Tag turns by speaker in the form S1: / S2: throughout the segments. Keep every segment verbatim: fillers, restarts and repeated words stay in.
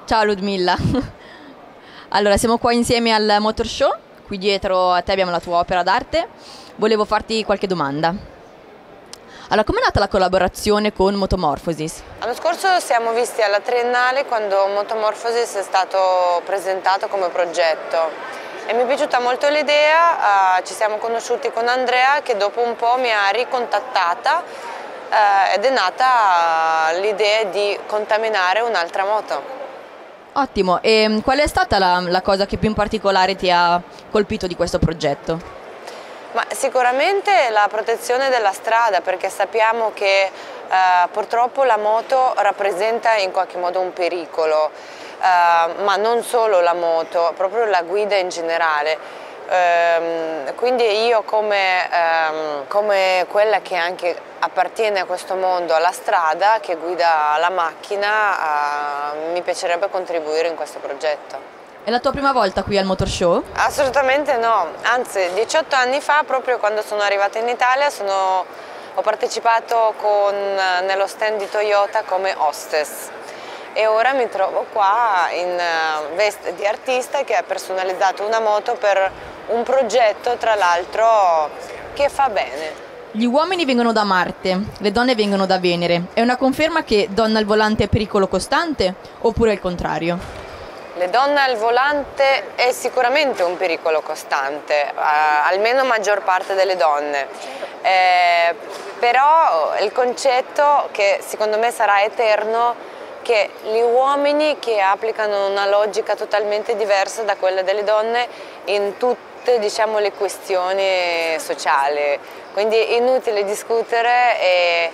S1: Ciao Ludmilla. Allora, siamo qua insieme al Motor Show. Qui dietro a te abbiamo la tua opera d'arte. Volevo farti qualche domanda. Allora, com'è nata la collaborazione con Motomorphosis?
S2: L'anno scorso siamo visti alla Triennale quando Motomorphosis è stato presentato come progetto e mi è piaciuta molto l'idea, eh, ci siamo conosciuti con Andrea che dopo un po' mi ha ricontattata eh, ed è nata l'idea di contaminare un'altra moto.
S1: Ottimo, e qual è stata la, la cosa che più in particolare ti ha colpito di questo progetto?
S2: Ma sicuramente la protezione della strada, perché sappiamo che eh, purtroppo la moto rappresenta in qualche modo un pericolo, eh, ma non solo la moto, proprio la guida in generale. Ehm, quindi io come, ehm, come quella che anche appartiene a questo mondo, alla strada, che guida la macchina, eh, mi piacerebbe contribuire in questo progetto.
S1: È la tua prima volta qui al Motor Show?
S2: Assolutamente no, anzi diciotto anni fa, proprio quando sono arrivata in Italia, sono, ho partecipato con, nello stand di Toyota come hostess e ora mi trovo qua in veste di artista che ha personalizzato una moto per un progetto, tra l'altro, che fa bene.
S1: Gli uomini vengono da Marte, le donne vengono da Venere. È una conferma che donna al volante è pericolo costante oppure il contrario?
S2: Le donne al volante è sicuramente un pericolo costante, eh, almeno maggior parte delle donne, eh, però il concetto che secondo me sarà eterno che gli uomini che applicano una logica totalmente diversa da quella delle donne in tutte, diciamo, le questioni sociali, quindi è inutile discutere e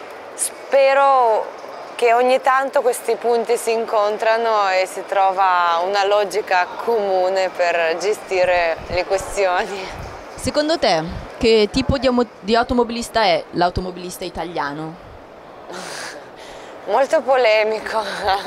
S2: spero che ogni tanto questi punti si incontrano e si trova una logica comune per gestire le questioni.
S1: Secondo te, che tipo di, di automobilista è l'automobilista italiano?
S2: Molto polemico,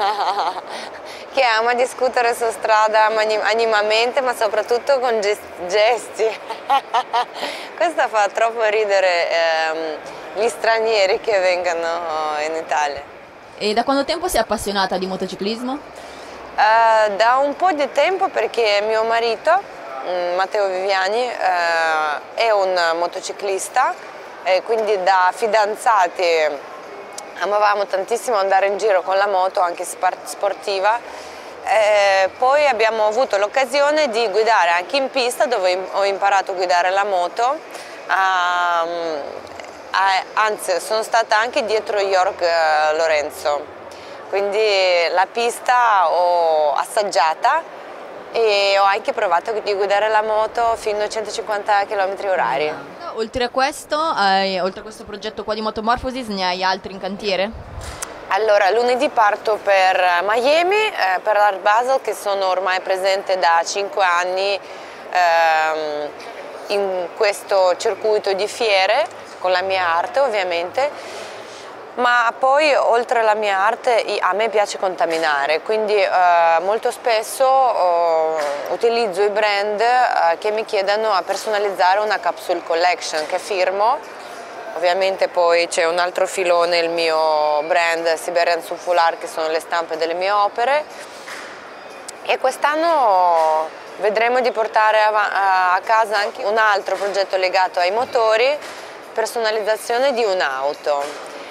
S2: che ama discutere su strada animamente ma soprattutto con gesti. Questo fa troppo ridere ehm, gli stranieri che vengono in Italia.
S1: E da quanto tempo sei appassionata di motociclismo?
S2: Uh, da un po' di tempo, perché mio marito, Matteo Viviani, uh, è un motociclista e quindi da fidanzati amavamo tantissimo andare in giro con la moto, anche sportiva. E poi abbiamo avuto l'occasione di guidare anche in pista, dove ho imparato a guidare la moto. Uh, Anzi, sono stata anche dietro York Lorenzo, quindi la pista ho assaggiata e ho anche provato a guidare la moto fino a centocinquanta chilometri orari.
S1: Oltre a questo, eh, oltre a questo progetto qua di Motomorphosis, ne hai altri in cantiere?
S2: Allora, lunedì parto per Miami, eh, per l'Art Basel, che sono ormai presente da cinque anni ehm, in questo circuito di fiere, con la mia arte ovviamente, ma poi oltre alla mia arte a me piace contaminare, quindi eh, molto spesso eh, utilizzo i brand eh, che mi chiedono a personalizzare una capsule collection che firmo. Ovviamente poi c'è un altro filone, il mio brand Siberian Sulfular, che sono le stampe delle mie opere, e quest'anno vedremo di portare a, a casa anche un altro progetto legato ai motori, personalizzazione di un'auto,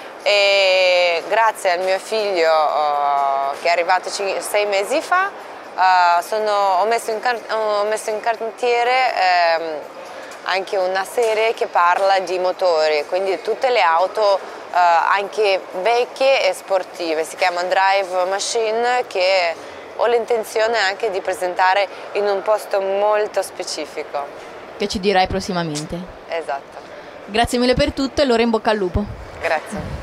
S2: e grazie al mio figlio uh, che è arrivato sei mesi fa uh, sono, ho, messo in, ho messo in cantiere um, anche una serie che parla di motori, quindi tutte le auto uh, anche vecchie e sportive, si chiama Drive Machine, che ho l'intenzione anche di presentare in un posto molto specifico.
S1: Che ci dirai prossimamente.
S2: Esatto.
S1: Grazie mille per tutto e allora in bocca al lupo.
S2: Grazie.